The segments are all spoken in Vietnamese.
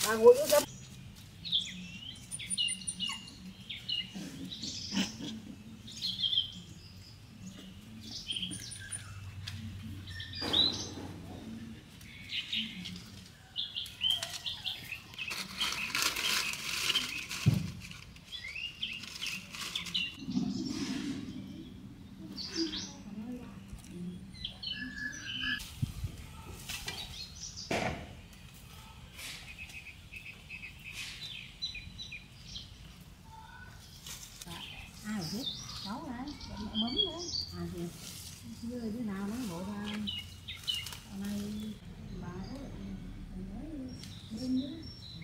Cháu đấy, mắm đấy. À thì chưa đứa nào nó bộ ra. Này bà ấy bên nữa.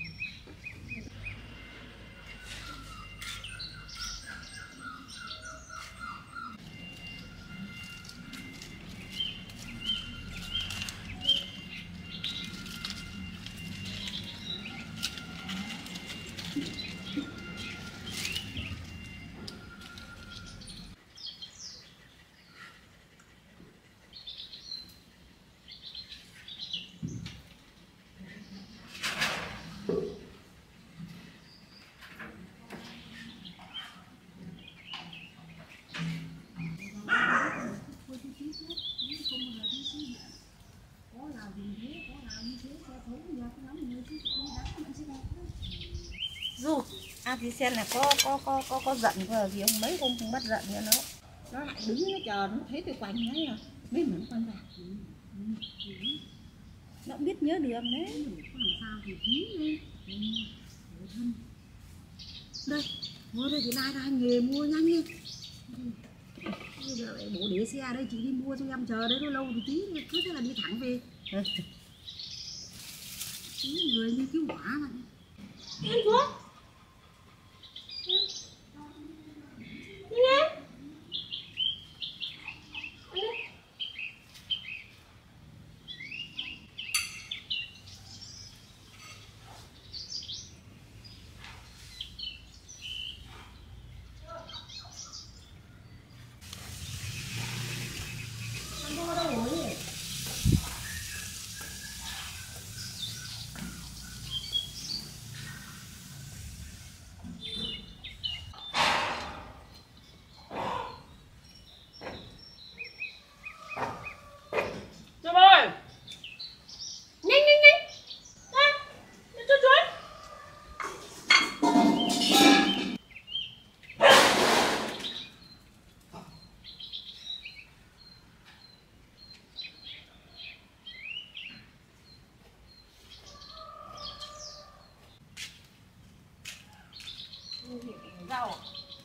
Dù thì xem là có giận vừa gì ông mấy hôm không bắt giận nữa nó lại đứng nó chờ nó thấy tôi quanh ấy à mấy mình quanh vào nó biết nhớ đường đấy có làm sao thì khí lên đây mua đây thì lai ra nghề mua nhanh đi bây giờ lại bố để xe đây chị đi mua cho em chờ đấy nó lâu thì tí cứ thế là đi thẳng về người như cứu hỏa mà ăn thuốc rau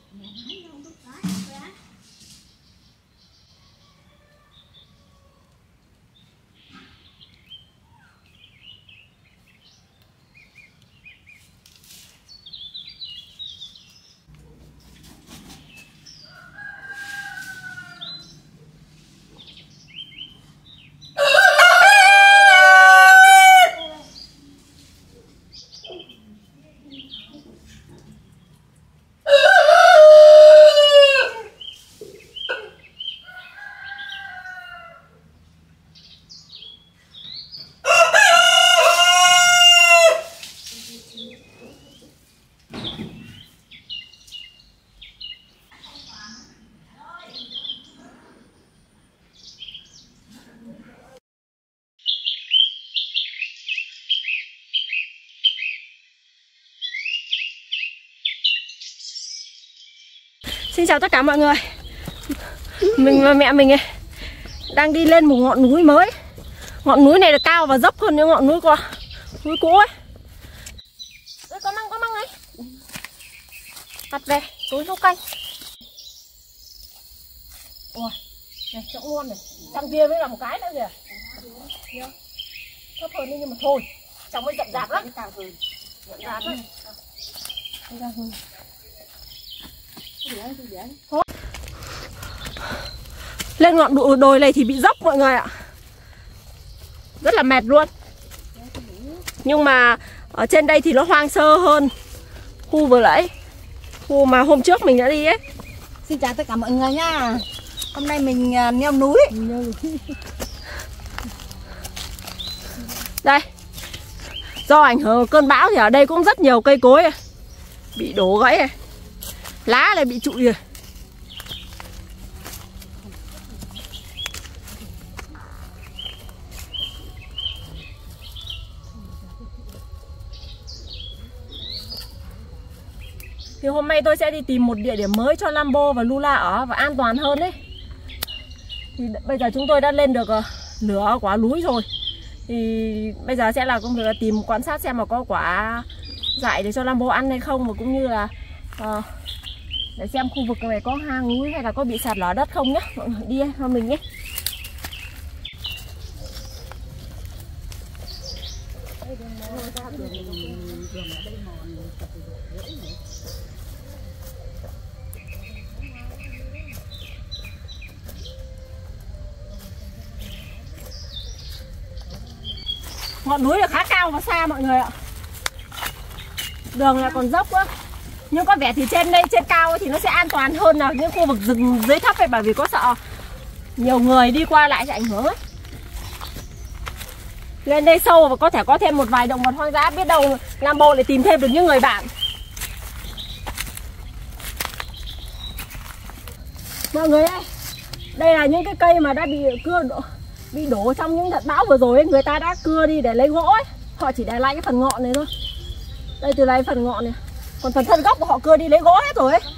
Xin chào tất cả mọi người. Mình và mẹ mình đang đi lên một ngọn núi mới. Ngọn núi này là cao và dốc hơn những ngọn núi núi cũ ấy. Đây, có măng ấy. Đặt về, tối nấu canh. Ôi, này chỗ ngon này. Trong kia mới là một cái nữa kìa. Thấp hơn nhưng mà thôi. Trong mới rậm rạp lắm. Rậm rạp đấy. Lên ngọn đồi này thì bị dốc mọi người ạ. Rất là mệt luôn. Nhưng mà ở trên đây thì nó hoang sơ hơn khu vừa nãy, khu mà hôm trước mình đã đi ấy. Xin chào tất cả mọi người nhá. Hôm nay mình leo núi. Đây. Do ảnh hưởng của cơn bão thì ở đây cũng rất nhiều cây cối bị đổ gãy này. Lá này bị trụi rồi. Thì hôm nay tôi sẽ đi tìm một địa điểm mới cho Lambo và Lula ở và an toàn hơn đấy. Thì bây giờ chúng tôi đã lên được nửa quả núi rồi. Thì bây giờ sẽ là công việc là tìm quan sát xem mà có quả dại để cho Lambo ăn hay không, và cũng như là để xem khu vực này có hang núi hay là có bị sạt lở đất không nhé. Mọi người đi theo mình nhé. Ngọn núi là khá cao và xa mọi người ạ. Đường là còn dốc quá. Nhưng có vẻ thì trên đây, trên cao thì nó sẽ an toàn hơn là những khu vực rừng dưới thấp ấy, bởi vì có sợ nhiều người đi qua lại sẽ ảnh hưởng ấy. Lên đây sâu và có thể có thêm một vài động vật hoang dã, biết đâu Lambo lại tìm thêm được những người bạn. Mọi người ơi, đây là những cái cây mà đã bị đổ trong những đợt bão vừa rồi ấy. Người ta đã cưa đi để lấy gỗ ấy. Họ chỉ để lại cái phần ngọn này thôi. Đây, từ đây phần ngọn này. Còn phần thân gốc của họ cưa đi lấy gỗ hết rồi ấy.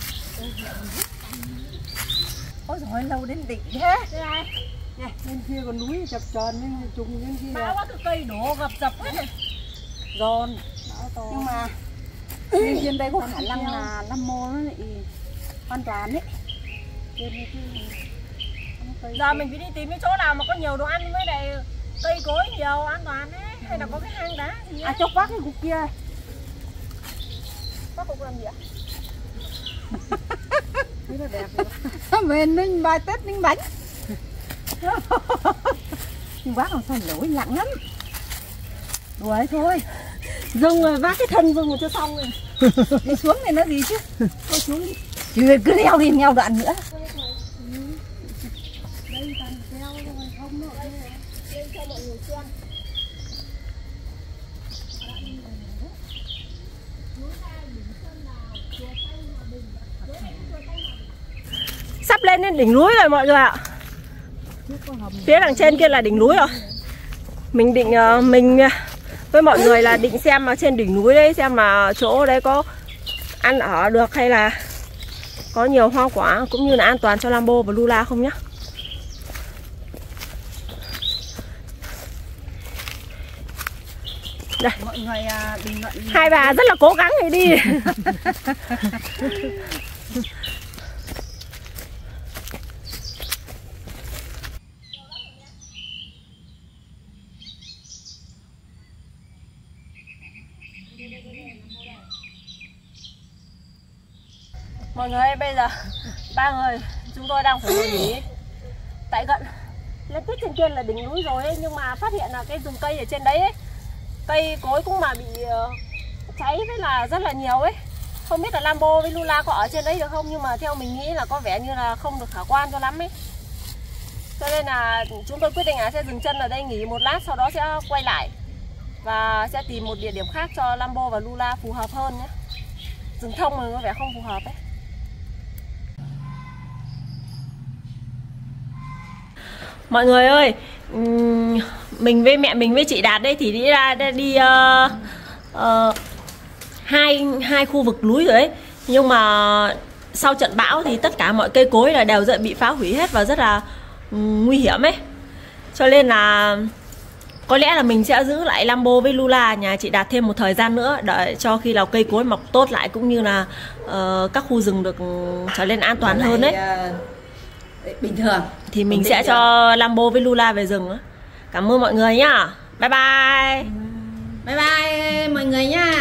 Ôi giời, lâu đến đỉnh thế. Đây này. Bên kia còn núi chập chờn, nhưng trùng bên kia Bão quá, cái cây đổ gập dập hết này. giòn. Nhưng mà bên trên đây có khả năng là Lambo nó lại an toàn đấy. Giờ mình phải đi tìm cái chỗ nào mà có nhiều đồ ăn với lại cây cối nhiều an toàn đấy. Hay là có cái hang đá gì ấy. À, cho quát cái cục kia. Có cục làm gì ạ? Thế là đẹp rồi. Về ninh bài Tết ninh bánh. Nhưng bác làm sao lỗi nặng lắm. Đùa ấy thôi. Dừng rồi, vác cái thân dừng rồi cho xong rồi. Đi xuống này nó gì chứ. Thôi xuống đi. Chứ cứ leo đi, leo đoạn nữa. Đây toàn treo rồi không nữa. Lên cho mọi người xem. Sắp lên đến đỉnh núi rồi mọi người ạ. Phía đằng trên kia là đỉnh núi rồi. Mình định mình với mọi người là định xem mà trên đỉnh núi đấy, xem mà chỗ đấy có ăn ở được hay là có nhiều hoa quả cũng như là an toàn cho Lambo và Lula không nhá. Đây. Mọi người bình luận. Hai bà rất là cố gắng để đi. Mọi người ơi, bây giờ ba người chúng tôi đang phải ngồi nghỉ tại gần lên tích trên kia là đỉnh núi rồi ấy, nhưng mà phát hiện là cái rừng cây ở trên đấy ấy, cây cối cũng mà bị cháy với là rất là nhiều ấy. Không biết là Lambo với Lula có ở trên đấy được không, nhưng mà theo mình nghĩ là có vẻ như là không được khả quan cho lắm ấy. Cho nên là chúng tôi quyết định là sẽ dừng chân ở đây nghỉ một lát, sau đó sẽ quay lại và sẽ tìm một địa điểm khác cho Lambo và Lula phù hợp hơn nhé. Rừng thông mà có vẻ không phù hợp ấy. Mọi người ơi, mình với mẹ mình với chị Đạt đây thì đi hai khu vực núi rồi ấy. Nhưng mà sau trận bão thì tất cả mọi cây cối là đều bị phá hủy hết và rất là nguy hiểm ấy. Cho nên là có lẽ là mình sẽ giữ lại Lambo với Lula nhà chị Đạt thêm một thời gian nữa, để cho khi nào cây cối mọc tốt lại cũng như là các khu rừng được trở nên an toàn hơn đấy. Bình thường Thì mình sẽ cho Lambo với Lula về rừng. Cảm ơn mọi người nhá. Bye bye. Bye bye mọi người nhá.